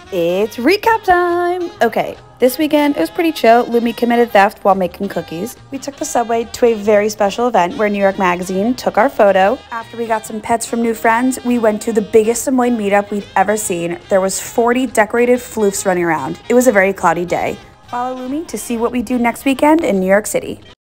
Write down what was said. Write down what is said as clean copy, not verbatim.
It's recap time! Okay, this weekend it was pretty chill. Lumi committed theft while making cookies. We took the subway to a very special event where New York Magazine took our photo. After we got some pets from new friends, we went to the biggest Samoyed meetup we'd ever seen. There was 40 decorated floofs running around. It was a very cloudy day. Follow Lumi to see what we do next weekend in New York City.